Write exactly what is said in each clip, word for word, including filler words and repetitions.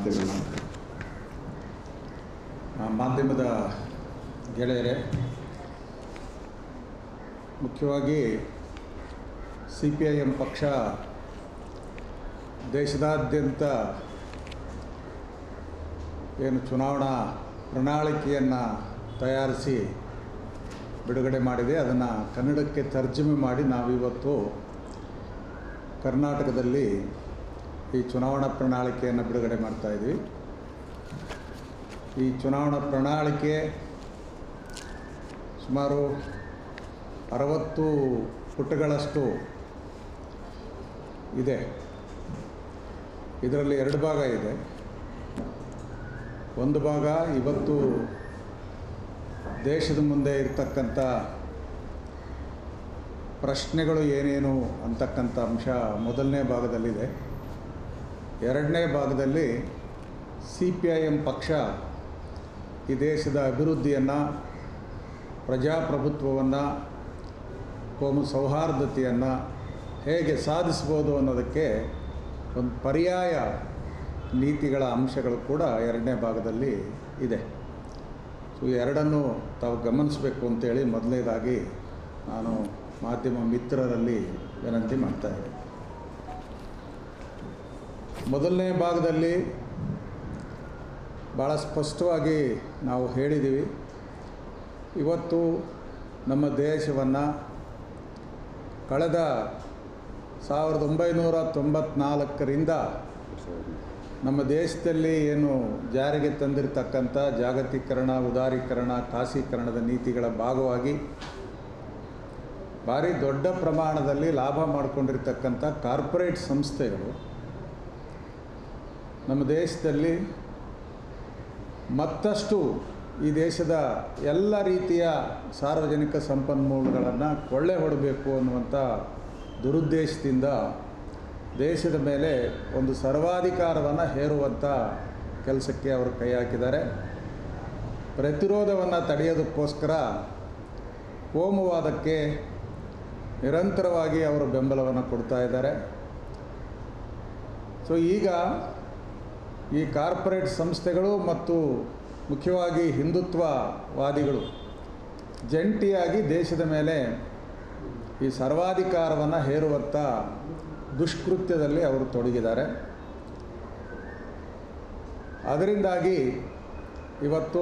ನಮಸ್ತೆಗಳು. ಮಾಧ್ಯಮದ ಗೆಳೆಯರೇ, ಮುಖ್ಯವಾಗಿ ಸಿ ಪಿ ಐ ಎಂ ಪಕ್ಷ ದೇಶದಾದ್ಯಂತ ಏನು ಚುನಾವಣಾ ಪ್ರಣಾಳಿಕೆಯನ್ನು ತಯಾರಿಸಿ ಬಿಡುಗಡೆ ಮಾಡಿದೆ, ಅದನ್ನು ಕನ್ನಡಕ್ಕೆ ತರ್ಜುಮೆ ಮಾಡಿ ನಾವಿವತ್ತು ಕರ್ನಾಟಕದಲ್ಲಿ ಈ ಚುನಾವಣಾ ಪ್ರಣಾಳಿಕೆಯನ್ನು ಬಿಡುಗಡೆ ಮಾಡ್ತಾಯಿದ್ವಿ. ಈ ಚುನಾವಣಾ ಪ್ರಣಾಳಿಕೆ ಸುಮಾರು ಅರವತ್ತು ಪುಟಗಳಷ್ಟು ಇದೆ. ಇದರಲ್ಲಿ ಎರಡು ಭಾಗ ಇದೆ. ಒಂದು ಭಾಗ ಇವತ್ತು ದೇಶದ ಮುಂದೆ ಇರತಕ್ಕಂಥ ಪ್ರಶ್ನೆಗಳು ಏನೇನು ಅಂತಕ್ಕಂಥ ಅಂಶ ಮೊದಲನೇ ಭಾಗದಲ್ಲಿದೆ. ಎರಡನೇ ಭಾಗದಲ್ಲಿ ಸಿ ಪಿ ಐ ಎಂ ಪಕ್ಷ ಈ ದೇಶದ ಅಭಿವೃದ್ಧಿಯನ್ನು, ಪ್ರಜಾಪ್ರಭುತ್ವವನ್ನು, ಕೋಮು ಸೌಹಾರ್ದತೆಯನ್ನು ಹೇಗೆ ಸಾಧಿಸ್ಬೋದು ಅನ್ನೋದಕ್ಕೆ ಒಂದು ಪರ್ಯಾಯ ನೀತಿಗಳ ಅಂಶಗಳು ಕೂಡ ಎರಡನೇ ಭಾಗದಲ್ಲಿ ಇದೆ. ಸೊ ಎರಡನ್ನು ತಾವು ಗಮನಿಸಬೇಕು ಅಂತೇಳಿ ಮೊದಲನೇದಾಗಿ ನಾನು ಮಾಧ್ಯಮ ಮಿತ್ರರಲ್ಲಿ ವಿನಂತಿ ಮಾಡ್ತಾಯಿದ್ದೆ. ಮೊದಲನೇ ಭಾಗದಲ್ಲಿ ಭಾಳ ಸ್ಪಷ್ಟವಾಗಿ ನಾವು ಹೇಳಿದ್ದೀವಿ, ಇವತ್ತು ನಮ್ಮ ದೇಶವನ್ನು ಕಳೆದ ಸಾವಿರದ ಒಂಬೈನೂರ ತೊಂಬತ್ನಾಲ್ಕರಿಂದ ನಮ್ಮ ದೇಶದಲ್ಲಿ ಏನು ಜಾರಿಗೆ ತಂದಿರತಕ್ಕಂಥ ಜಾಗತೀಕರಣ, ಉದಾರೀಕರಣ, ಖಾಸೀಕರಣದ ನೀತಿಗಳ ಭಾಗವಾಗಿ ಭಾರಿ ದೊಡ್ಡ ಪ್ರಮಾಣದಲ್ಲಿ ಲಾಭ ಮಾಡಿಕೊಂಡಿರ್ತಕ್ಕಂಥ ಕಾರ್ಪೊರೇಟ್ ಸಂಸ್ಥೆಗಳು ನಮ್ಮ ದೇಶದಲ್ಲಿ ಮತ್ತಷ್ಟು ಈ ದೇಶದ ಎಲ್ಲ ರೀತಿಯ ಸಾರ್ವಜನಿಕ ಸಂಪನ್ಮೂಲಗಳನ್ನು ಕೊಳ್ಳೆ ಹೊಡಬೇಕು ಅನ್ನುವಂಥ ದುರುದ್ದೇಶದಿಂದ ದೇಶದ ಮೇಲೆ ಒಂದು ಸರ್ವಾಧಿಕಾರವನ್ನು ಹೇರುವಂಥ ಕೆಲಸಕ್ಕೆ ಅವರು ಕೈ ಹಾಕಿದ್ದಾರೆ. ಪ್ರತಿರೋಧವನ್ನು ತಡೆಯೋದಕ್ಕೋಸ್ಕರ ಕೋಮುವಾದಕ್ಕೆ ನಿರಂತರವಾಗಿ ಅವರು ಬೆಂಬಲವನ್ನು ಕೊಡ್ತಾ ಇದ್ದಾರೆ. ಸೊ ಈಗ ಈ ಕಾರ್ಪೊರೇಟ್ ಸಂಸ್ಥೆಗಳು ಮತ್ತು ಮುಖ್ಯವಾಗಿ ಹಿಂದುತ್ವವಾದಿಗಳು ಜಂಟಿಯಾಗಿ ದೇಶದ ಮೇಲೆ ಈ ಸರ್ವಾಧಿಕಾರವನ್ನು ಹೇರುವಂಥ ದುಷ್ಕೃತ್ಯದಲ್ಲಿ ಅವರು ತೊಡಗಿದ್ದಾರೆ. ಅದರಿಂದಾಗಿ ಇವತ್ತು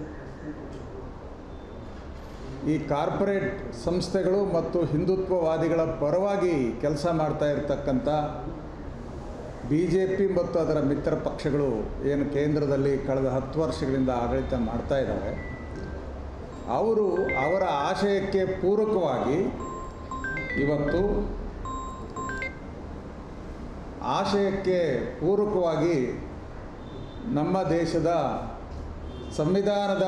ಈ ಕಾರ್ಪೊರೇಟ್ ಸಂಸ್ಥೆಗಳು ಮತ್ತು ಹಿಂದುತ್ವವಾದಿಗಳ ಪರವಾಗಿ ಕೆಲಸ ಮಾಡ್ತಾ ಇರತಕ್ಕಂಥ ಬಿ ಜೆ ಪಿ ಮತ್ತು ಅದರ ಮಿತ್ರ ಪಕ್ಷಗಳು ಏನು ಕೇಂದ್ರದಲ್ಲಿ ಕಳೆದ ಹತ್ತು ವರ್ಷಗಳಿಂದ ಆಡಳಿತ ಮಾಡ್ತಾ ಇದ್ದಾರೆ, ಅವರು ಅವರ ಆಶಯಕ್ಕೆ ಪೂರಕವಾಗಿ ಇವತ್ತು ಆಶಯಕ್ಕೆ ಪೂರಕವಾಗಿ ನಮ್ಮ ದೇಶದ ಸಂವಿಧಾನದ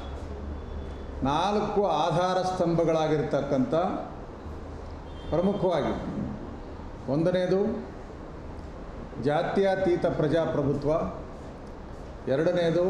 ನಾಲ್ಕು ಆಧಾರ ಸ್ತಂಭಗಳಾಗಿರ್ತಕ್ಕಂಥ ಪ್ರಮುಖವಾಗಿ ಒಂದನೇದು ಜಾತ್ಯತೀತ ಪ್ರಜಾಪ್ರಭುತ್ವ, ಎರಡನೆಯದು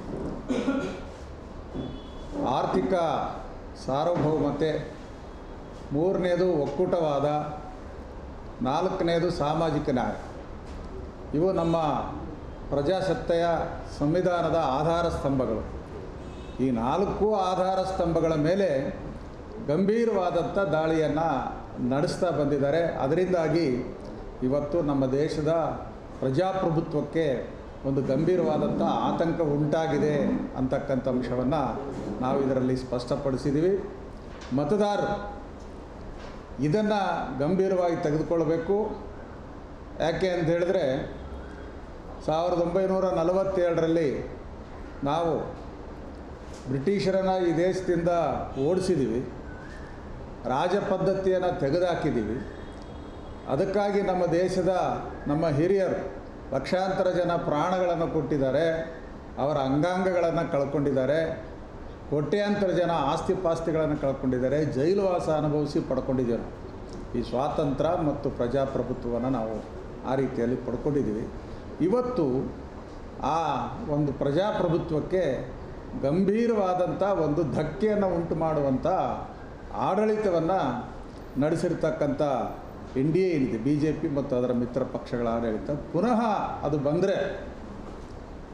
ಆರ್ಥಿಕ ಸಾರ್ವಭೌಮತೆ, ಮೂರನೇದು ಒಕ್ಕೂಟವಾದ, ನಾಲ್ಕನೇದು ಸಾಮಾಜಿಕ ನ್ಯಾಯ. ಇವು ನಮ್ಮ ಪ್ರಜಾಸತ್ತೆಯ ಸಂವಿಧಾನದ ಆಧಾರ ಸ್ತಂಭಗಳು. ಈ ನಾಲ್ಕು ಆಧಾರ ಸ್ತಂಭಗಳ ಮೇಲೆ ಗಂಭೀರವಾದಂಥ ದಾಳಿಯನ್ನು ನಡೆಸ್ತಾ ಬಂದಿದ್ದಾರೆ. ಅದರಿಂದಾಗಿ ಇವತ್ತು ನಮ್ಮ ದೇಶದ ಪ್ರಜಾಪ್ರಭುತ್ವಕ್ಕೆ ಒಂದು ಗಂಭೀರವಾದಂಥ ಆತಂಕ ಉಂಟಾಗಿದೆ ಅಂತಕ್ಕಂಥ ಅಂಶವನ್ನು ನಾವು ಇದರಲ್ಲಿ ಸ್ಪಷ್ಟಪಡಿಸಿದ್ದೀವಿ. ಮತದಾರರು ಇದನ್ನು ಗಂಭೀರವಾಗಿ ತೆಗೆದುಕೊಳ್ಬೇಕು. ಯಾಕೆ ಅಂತ ಹೇಳಿದ್ರೆ, ಸಾವಿರದ ಒಂಬೈನೂರ ನಲವತ್ತೇಳರಲ್ಲಿ ನಾವು ಬ್ರಿಟಿಷರನ್ನು ಈ ದೇಶದಿಂದ ಓಡಿಸಿದ್ದೀವಿ, ರಾಜ ಪದ್ಧತಿಯನ್ನು ತೆಗೆದುಹಾಕಿದ್ದೀವಿ. ಅದಕ್ಕಾಗಿ ನಮ್ಮ ದೇಶದ ನಮ್ಮ ಹಿರಿಯರು ಲಕ್ಷಾಂತರ ಜನ ಪ್ರಾಣಗಳನ್ನು ಕೊಟ್ಟಿದ್ದಾರೆ, ಅವರ ಅಂಗಾಂಗಗಳನ್ನು ಕಳ್ಕೊಂಡಿದ್ದಾರೆ, ಕೋಟ್ಯಾಂತರ ಜನ ಆಸ್ತಿ ಪಾಸ್ತಿಗಳನ್ನು ಕಳ್ಕೊಂಡಿದ್ದಾರೆ, ಜೈಲುವಾಸ ಅನುಭವಿಸಿ ಪಡ್ಕೊಂಡಿದ್ದೇವೆ. ಈ ಸ್ವಾತಂತ್ರ್ಯ ಮತ್ತು ಪ್ರಜಾಪ್ರಭುತ್ವವನ್ನು ನಾವು ಆ ರೀತಿಯಲ್ಲಿ ಪಡ್ಕೊಂಡಿದ್ದೀವಿ. ಇವತ್ತು ಆ ಒಂದು ಪ್ರಜಾಪ್ರಭುತ್ವಕ್ಕೆ ಗಂಭೀರವಾದಂಥ ಒಂದು ಧಕ್ಕೆಯನ್ನು ಉಂಟು ಮಾಡುವಂಥ ಆಡಳಿತವನ್ನು ನಡೆಸಿರ್ತಕ್ಕಂಥ ಎನ್ ಡಿ ಎ ಏನಿದೆ, ಬಿ ಜೆ ಪಿ ಮತ್ತು ಅದರ ಮಿತ್ರ ಪಕ್ಷಗಳ ಆಡಳಿತ, ಪುನಃ ಅದು ಬಂದರೆ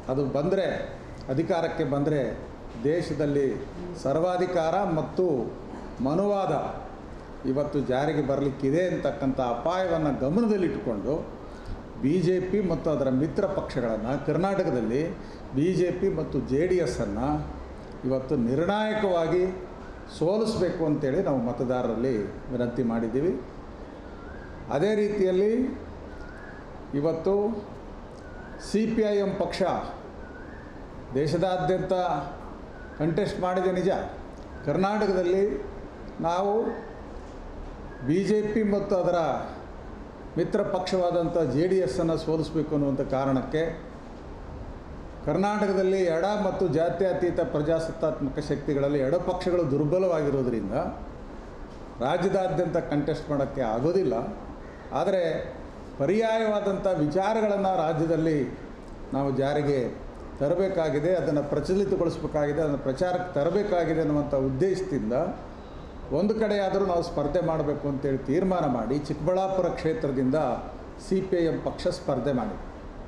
ಅದು ಬಂದರೆ, ಅಧಿಕಾರಕ್ಕೆ ಬಂದರೆ ದೇಶದಲ್ಲಿ ಸರ್ವಾಧಿಕಾರ ಮತ್ತು ಮನುವಾದ ಇವತ್ತು ಜಾರಿಗೆ ಬರಲಿಕ್ಕಿದೆ ಅಂತಕ್ಕಂಥ ಅಪಾಯವನ್ನು ಗಮನದಲ್ಲಿಟ್ಟುಕೊಂಡು ಬಿ ಜೆ ಪಿ ಮತ್ತು ಅದರ ಮಿತ್ರ ಪಕ್ಷಗಳನ್ನು ಕರ್ನಾಟಕದಲ್ಲಿ ಬಿ ಜೆ ಪಿ ಮತ್ತು ಜೆ ಡಿ ಎಸ್ಸನ್ನು ಇವತ್ತು ನಿರ್ಣಾಯಕವಾಗಿ ಸೋಲಿಸಬೇಕು ಅಂತೇಳಿ ನಾವು ಮತದಾರರಲ್ಲಿ ವಿನಂತಿ ಮಾಡಿದ್ದೀವಿ. ಅದೇ ರೀತಿಯಲ್ಲಿ ಇವತ್ತು ಸಿ ಪಿ ಐ ಎಮ್ ಪಕ್ಷ ದೇಶದಾದ್ಯಂತ ಕಂಟೆಸ್ಟ್ ಮಾಡಿದೆ ನಿಜ. ಕರ್ನಾಟಕದಲ್ಲಿ ನಾವು ಬಿ ಜೆ ಪಿ ಮತ್ತು ಅದರ ಮಿತ್ರ ಪಕ್ಷವಾದಂಥ ಜೆ ಡಿ ಎಸ್ಸನ್ನು ಸೋಲಿಸಬೇಕು ಅನ್ನುವಂಥ ಕಾರಣಕ್ಕೆ ಕರ್ನಾಟಕದಲ್ಲಿ ಎಡ ಮತ್ತು ಜಾತ್ಯತೀತ ಪ್ರಜಾಸತ್ತಾತ್ಮಕ ಶಕ್ತಿಗಳಲ್ಲಿ ಎಡ ಪಕ್ಷಗಳು ದುರ್ಬಲವಾಗಿರೋದರಿಂದ ರಾಜ್ಯದಾದ್ಯಂತ ಕಂಟೆಸ್ಟ್ ಮಾಡೋಕ್ಕೆ ಆಗೋದಿಲ್ಲ. ಆದರೆ ಪರ್ಯಾಯವಾದಂಥ ವಿಚಾರಗಳನ್ನು ರಾಜ್ಯದಲ್ಲಿ ನಾವು ಜಾರಿಗೆ ತರಬೇಕಾಗಿದೆ, ಅದನ್ನು ಪ್ರಚಲಿತಗೊಳಿಸಬೇಕಾಗಿದೆ, ಅದನ್ನು ಪ್ರಚಾರಕ್ಕೆ ತರಬೇಕಾಗಿದೆ ಅನ್ನುವಂಥ ಉದ್ದೇಶದಿಂದ ಒಂದು ಕಡೆಯಾದರೂ ನಾವು ಸ್ಪರ್ಧೆ ಮಾಡಬೇಕು ಅಂತೇಳಿ ತೀರ್ಮಾನ ಮಾಡಿ ಚಿಕ್ಕಬಳ್ಳಾಪುರ ಕ್ಷೇತ್ರದಿಂದ ಸಿ ಪಿ ಐ ಎಮ್ ಪಕ್ಷ ಸ್ಪರ್ಧೆ ಮಾಡಿದೆ.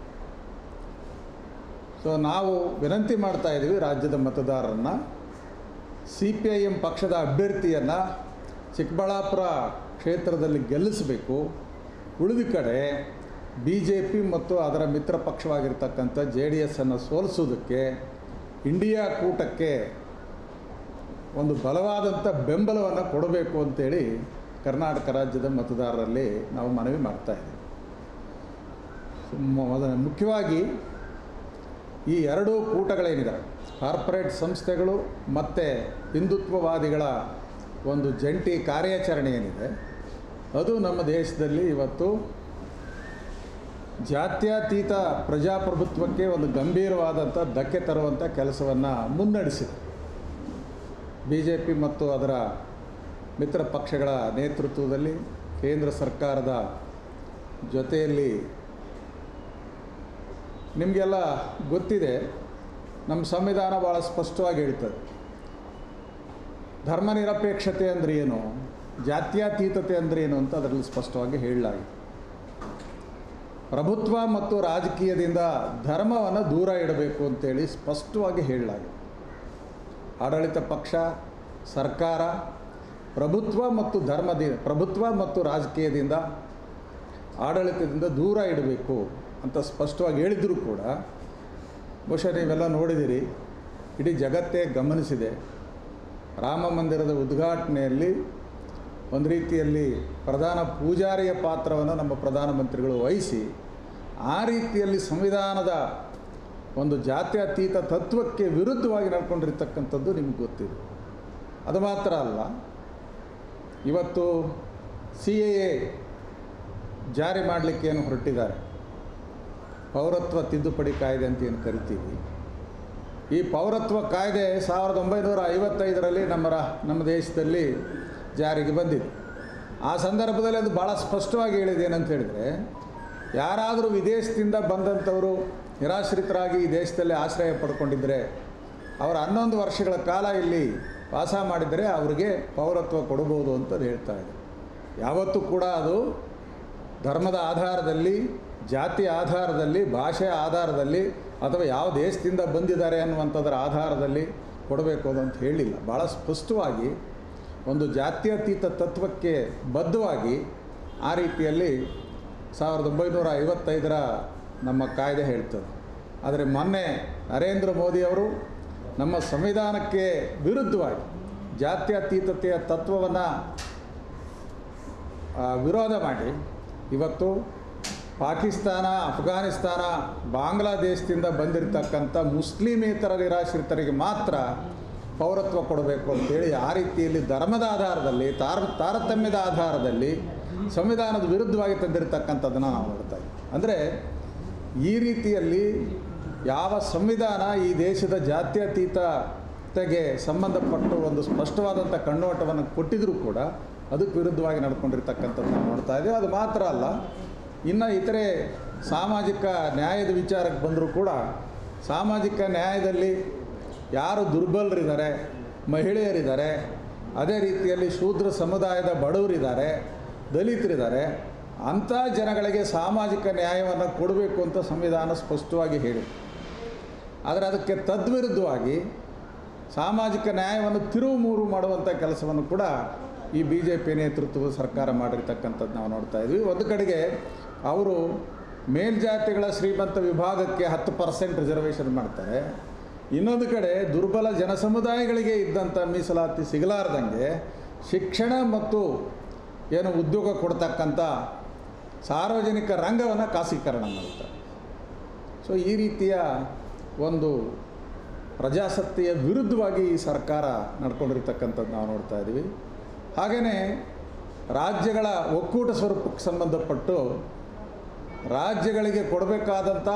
ಸೊ ನಾವು ವಿನಂತಿ ಮಾಡ್ತಾ ಇದ್ದೀವಿ ರಾಜ್ಯದ ಮತದಾರರನ್ನು, ಸಿ ಪಿ ಐ ಎಮ್ ಪಕ್ಷದ ಅಭ್ಯರ್ಥಿಯನ್ನು ಚಿಕ್ಕಬಳ್ಳಾಪುರ ಕ್ಷೇತ್ರದಲ್ಲಿ ಗೆಲ್ಲಿಸಬೇಕು. ಉಳಿದ ಕಡೆ ಬಿ ಜೆ ಪಿ ಮತ್ತು ಅದರ ಮಿತ್ರ ಪಕ್ಷವಾಗಿರ್ತಕ್ಕಂಥ ಜೆ ಡಿ ಎಸ್ಸನ್ನು ಸೋಲಿಸೋದಕ್ಕೆ ಇಂಡಿಯಾ ಕೂಟಕ್ಕೆ ಒಂದು ಬಲವಾದಂಥ ಬೆಂಬಲವನ್ನು ಕೊಡಬೇಕು ಅಂತೇಳಿ ಕರ್ನಾಟಕ ರಾಜ್ಯದ ಮತದಾರರಲ್ಲಿ ನಾವು ಮನವಿ ಮಾಡ್ತಾಯಿದ್ದೀವಿ. ಮುಖ್ಯವಾಗಿ ಈ ಎರಡೂ ಕೂಟಗಳೇನಿದ್ದಾರೆ, ಕಾರ್ಪೊರೇಟ್ ಸಂಸ್ಥೆಗಳು ಮತ್ತು ಹಿಂದುತ್ವವಾದಿಗಳ ಒಂದು ಜಂಟಿ ಕಾರ್ಯಾಚರಣೆ ಏನಿದೆ, ಅದು ನಮ್ಮ ದೇಶದಲ್ಲಿ ಇವತ್ತು ಜಾತ್ಯತೀತ ಪ್ರಜಾಪ್ರಭುತ್ವಕ್ಕೆ ಒಂದು ಗಂಭೀರವಾದಂಥ ಧಕ್ಕೆ ತರುವಂಥ ಕೆಲಸವನ್ನು ಮುನ್ನಡೆಸಿದೆ. ಬಿ ಜೆ ಪಿ ಮತ್ತು ಅದರ ಮಿತ್ರ ಪಕ್ಷಗಳ ನೇತೃತ್ವದಲ್ಲಿ ಕೇಂದ್ರ ಸರ್ಕಾರದ ಜೊತೆಯಲ್ಲಿ ನಿಮಗೆಲ್ಲ ಗೊತ್ತಿದೆ, ನಮ್ಮ ಸಂವಿಧಾನ ಭಾಳ ಸ್ಪಷ್ಟವಾಗಿ ಹೇಳ್ತದೆ. ಧರ್ಮ ನಿರಪೇಕ್ಷತೆ ಅಂದರೆ ಏನು, ಜಾತ್ಯತೀತತೆ ಅಂದರೆ ಏನು ಅಂತ ಅದರಲ್ಲಿ ಸ್ಪಷ್ಟವಾಗಿ ಹೇಳಲಾಗಿದೆ. ಪ್ರಭುತ್ವ ಮತ್ತು ರಾಜಕೀಯದಿಂದ ಧರ್ಮವನ್ನು ದೂರ ಇಡಬೇಕು ಅಂತೇಳಿ ಸ್ಪಷ್ಟವಾಗಿ ಹೇಳಲಾಗಿದೆ. ಆಡಳಿತ ಪಕ್ಷ, ಸರ್ಕಾರ ಪ್ರಭುತ್ವ ಮತ್ತು ಧರ್ಮದ ಪ್ರಭುತ್ವ ಮತ್ತು ರಾಜಕೀಯದಿಂದ ಆಡಳಿತದಿಂದ ದೂರ ಇಡಬೇಕು ಅಂತ ಸ್ಪಷ್ಟವಾಗಿ ಹೇಳಿದರೂ ಕೂಡ ಬಹುಶಃ ನೀವೆಲ್ಲ ನೋಡಿದ್ದೀರಿ, ಇಡೀ ಜಗತ್ತೇ ಗಮನಿಸಿದೆ. ರಾಮ ಮಂದಿರದ ಉದ್ಘಾಟನೆಯಲ್ಲಿ ಒಂದು ರೀತಿಯಲ್ಲಿ ಪ್ರಧಾನ ಪೂಜಾರಿಯ ಪಾತ್ರವನ್ನು ನಮ್ಮ ಪ್ರಧಾನಮಂತ್ರಿಗಳು ವಹಿಸಿ ಆ ರೀತಿಯಲ್ಲಿ ಸಂವಿಧಾನದ ಒಂದು ಜಾತ್ಯತೀತ ತತ್ವಕ್ಕೆ ವಿರುದ್ಧವಾಗಿ ನಡ್ಕೊಂಡಿರ್ತಕ್ಕಂಥದ್ದು ನಿಮ್ಗೆ ಗೊತ್ತಿದೆ. ಅದು ಮಾತ್ರ ಅಲ್ಲ, ಇವತ್ತು ಸಿ ಎ ಎ ಜಾರಿ ಮಾಡಲಿಕ್ಕೆ ಏನು ಹೊರಟಿದ್ದಾರೆ, ಪೌರತ್ವ ತಿದ್ದುಪಡಿ ಕಾಯ್ದೆ ಅಂತ ಏನು ಕರಿತೀವಿ. ಈ ಪೌರತ್ವ ಕಾಯ್ದೆ ಸಾವಿರದ ಒಂಬೈನೂರ ಐವತ್ತೈದರಲ್ಲಿ ನಮ್ಮ ರಾ ನಮ್ಮ ದೇಶದಲ್ಲಿ ಜಾರಿಗೆ ಬಂದಿದೆ. ಆ ಸಂದರ್ಭದಲ್ಲಿ ಅದು ಭಾಳ ಸ್ಪಷ್ಟವಾಗಿ ಹೇಳಿದೆ. ಏನಂತ ಹೇಳಿದರೆ, ಯಾರಾದರೂ ವಿದೇಶದಿಂದ ಬಂದಂಥವರು ನಿರಾಶ್ರಿತರಾಗಿ ಈ ದೇಶದಲ್ಲಿ ಆಶ್ರಯ ಪಡ್ಕೊಂಡಿದ್ದರೆ, ಅವರು ಹನ್ನೊಂದು ವರ್ಷಗಳ ಕಾಲ ಇಲ್ಲಿ ವಾಸ ಮಾಡಿದರೆ ಅವರಿಗೆ ಪೌರತ್ವ ಕೊಡ್ಬೋದು ಅಂತ ಹೇಳ್ತಾ ಇದೆ. ಯಾವತ್ತೂ ಕೂಡ ಅದು ಧರ್ಮದ ಆಧಾರದಲ್ಲಿ, ಜಾತಿಯ ಆಧಾರದಲ್ಲಿ, ಭಾಷೆಯ ಆಧಾರದಲ್ಲಿ ಅಥವಾ ಯಾವ ದೇಶದಿಂದ ಬಂದಿದ್ದಾರೆ ಅನ್ನುವಂಥದ್ರ ಆಧಾರದಲ್ಲಿ ಕೊಡಬೇಕು ಅಂತ ಹೇಳಿಲ್ಲ. ಭಾಳ ಸ್ಪಷ್ಟವಾಗಿ ಒಂದು ಜಾತ್ಯತೀತ ತತ್ವಕ್ಕೆ ಬದ್ಧವಾಗಿ ಆ ರೀತಿಯಲ್ಲಿ ಸಾವಿರದ ಒಂಬೈನೂರ ಐವತ್ತೈದರ ನಮ್ಮ ಕಾಯ್ದೆ ಹೇಳ್ತದೆ. ಆದರೆ ಮೊನ್ನೆ ನರೇಂದ್ರ ಮೋದಿಯವರು ನಮ್ಮ ಸಂವಿಧಾನಕ್ಕೆ ವಿರುದ್ಧವಾಗಿ ಜಾತ್ಯತೀತತೆಯ ತತ್ವವನ್ನು ವಿರೋಧ ಮಾಡಿ ಇವತ್ತು ಪಾಕಿಸ್ತಾನ, ಅಫ್ಘಾನಿಸ್ತಾನ, ಬಾಂಗ್ಲಾದೇಶದಿಂದ ಬಂದಿರತಕ್ಕಂಥ ಮುಸ್ಲಿಮೇತರ ನಿರಾಶ್ರಿತರಿಗೆ ಮಾತ್ರ ಪೌರತ್ವ ಕೊಡಬೇಕು ಅಂತೇಳಿ ಆ ರೀತಿಯಲ್ಲಿ ಧರ್ಮದ ಆಧಾರದಲ್ಲಿ, ತಾರ ತಾರತಮ್ಯದ ಆಧಾರದಲ್ಲಿ ಸಂವಿಧಾನದ ವಿರುದ್ಧವಾಗಿ ತಂದಿರತಕ್ಕಂಥದ್ದನ್ನು ನಾವು ನೋಡ್ತಾ ಇದ್ದೀವಿ. ಅಂದರೆ ಈ ರೀತಿಯಲ್ಲಿ ಯಾವ ಸಂವಿಧಾನ ಈ ದೇಶದ ಜಾತ್ಯತೀತತೆಗೆ ಸಂಬಂಧಪಟ್ಟು ಒಂದು ಸ್ಪಷ್ಟವಾದಂಥ ಕಣ್ಣೋಟವನ್ನು ಕೊಟ್ಟಿದ್ದರೂ ಕೂಡ ಅದಕ್ಕೆ ವಿರುದ್ಧವಾಗಿ ನಡ್ಕೊಂಡಿರ್ತಕ್ಕಂಥದ್ದು ನಾವು ನೋಡ್ತಾ ಇದ್ದೀವಿ. ಅದು ಮಾತ್ರ ಅಲ್ಲ, ಇನ್ನು ಇತರೆ ಸಾಮಾಜಿಕ ನ್ಯಾಯದ ವಿಚಾರಕ್ಕೆ ಬಂದರೂ ಕೂಡ ಸಾಮಾಜಿಕ ನ್ಯಾಯದಲ್ಲಿ ಯಾರು ದುರ್ಬಲರಿದ್ದಾರೆ, ಮಹಿಳೆಯರಿದ್ದಾರೆ, ಅದೇ ರೀತಿಯಲ್ಲಿ ಶೂದ್ರ ಸಮುದಾಯದ ಬಡವರಿದ್ದಾರೆ, ದಲಿತರಿದ್ದಾರೆ, ಅಂಥ ಜನಗಳಿಗೆ ಸಾಮಾಜಿಕ ನ್ಯಾಯವನ್ನು ಕೊಡಬೇಕು ಅಂತ ಸಂವಿಧಾನ ಸ್ಪಷ್ಟವಾಗಿ ಹೇಳಿದೆ. ಆದರೆ ಅದಕ್ಕೆ ತದ್ವಿರುದ್ಧವಾಗಿ ಸಾಮಾಜಿಕ ನ್ಯಾಯವನ್ನು ತಿರುವು ಮೂರು ಮಾಡುವಂಥ ಕೆಲಸವನ್ನು ಕೂಡ ಈ ಬಿ ಜೆ ಪಿ ನೇತೃತ್ವದ ಸರ್ಕಾರ ಮಾಡಿರ್ತಕ್ಕಂಥದ್ದು ನಾವು ನೋಡ್ತಾ ಇದ್ವಿ. ಒಂದು ಕಡೆಗೆ ಅವರು ಮೇಲ್ಜಾತಿಗಳ ಶ್ರೀಮಂತ ವಿಭಾಗಕ್ಕೆ ಹತ್ತು ಪರ್ಸೆಂಟ್ ರಿಸರ್ವೇಷನ್ ಮಾಡ್ತಾರೆ, ಇನ್ನೊಂದು ಕಡೆ ದುರ್ಬಲ ಜನಸಮುದಾಯಗಳಿಗೆ ಇದ್ದಂಥ ಮೀಸಲಾತಿ ಸಿಗಲಾರ್ದಂಗೆ ಶಿಕ್ಷಣ ಮತ್ತು ಏನು ಉದ್ಯೋಗ ಕೊಡ್ತಕ್ಕಂಥ ಸಾರ್ವಜನಿಕ ರಂಗವನ್ನು ಖಾಸಗೀಕರಣ ಮಾಡ್ತಾರೆ. ಸೊ ಈ ರೀತಿಯ ಒಂದು ಪ್ರಜಾಸತ್ತೆಯ ವಿರುದ್ಧವಾಗಿ ಈ ಸರ್ಕಾರ ನಡ್ಕೊಂಡಿರ್ತಕ್ಕಂಥದ್ದು ನಾವು ನೋಡ್ತಾ ಇದ್ದೀವಿ. ಹಾಗೆಯೇ ರಾಜ್ಯಗಳ ಒಕ್ಕೂಟ ಸ್ವರೂಪಕ್ಕೆ ಸಂಬಂಧಪಟ್ಟು ರಾಜ್ಯಗಳಿಗೆ ಕೊಡಬೇಕಾದಂಥ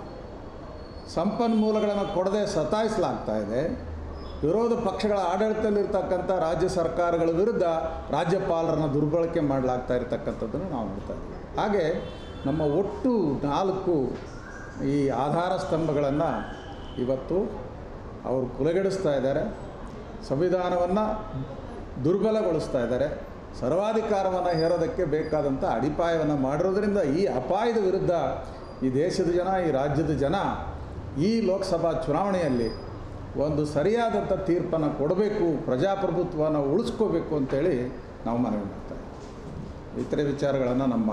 ಸಂಪನ್ಮೂಲಗಳನ್ನು ಕೊಡದೆ ಸತಾಯಿಸಲಾಗ್ತಾ ಇದೆ. ವಿರೋಧ ಪಕ್ಷಗಳ ಆಡಳಿತದಲ್ಲಿರ್ತಕ್ಕಂಥ ರಾಜ್ಯ ಸರ್ಕಾರಗಳ ವಿರುದ್ಧ ರಾಜ್ಯಪಾಲರನ್ನು ದುರ್ಬಳಕೆ ಮಾಡಲಾಗ್ತಾ ಇರತಕ್ಕಂಥದ್ದನ್ನು ನಾವು ನೋಡ್ತಾ ಇದ್ದೀವಿ. ಹಾಗೆ ನಮ್ಮ ಒಟ್ಟು ನಾಲ್ಕು ಈ ಆಧಾರ ಸ್ತಂಭಗಳನ್ನು ಇವತ್ತು ಅವರು ಕುಲಗೆಡಿಸ್ತಾ ಇದ್ದಾರೆ, ಸಂವಿಧಾನವನ್ನು ದುರ್ಬಲಗೊಳಿಸ್ತಾ ಇದ್ದಾರೆ, ಸರ್ವಾಧಿಕಾರವನ್ನು ಹೇರೋದಕ್ಕೆ ಬೇಕಾದಂಥ ಅಡಿಪಾಯವನ್ನು ಮಾಡಿರೋದ್ರಿಂದ ಈ ಅಪಾಯದ ವಿರುದ್ಧ ಈ ದೇಶದ ಜನ, ಈ ರಾಜ್ಯದ ಜನ ಈ ಲೋಕಸಭಾ ಚುನಾವಣೆಯಲ್ಲಿ ಒಂದು ಸರಿಯಾದಂಥ ತೀರ್ಪನ್ನು ಕೊಡಬೇಕು, ಪ್ರಜಾಪ್ರಭುತ್ವವನ್ನು ಉಳಿಸ್ಕೋಬೇಕು ಅಂತೇಳಿ ನಾವು ಮನವಿ ಮಾಡ್ತಾ ಇದ್ದೀವಿ. ಇತರೆ ವಿಚಾರಗಳನ್ನು ನಮ್ಮ